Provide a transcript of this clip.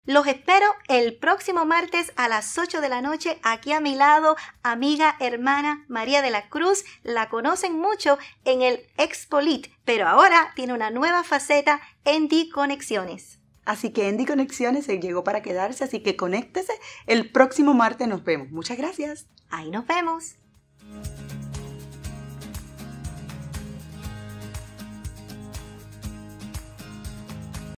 Los espero el próximo martes a las 8 de la noche aquí a mi lado, amiga, hermana María de la Cruz. La conocen mucho en el Expolit, pero ahora tiene una nueva faceta en Conexiones. Así que Endy Conexiones se llegó para quedarse, así que conéctese. El próximo martes nos vemos. Muchas gracias. Ahí nos vemos.